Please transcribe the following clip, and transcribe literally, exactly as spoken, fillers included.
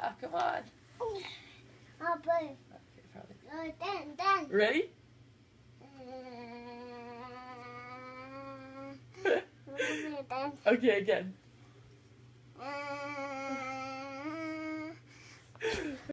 Yeah, come on. I'll play. Okay, probably. Uh, then, then. Ready? Uh, Okay, again.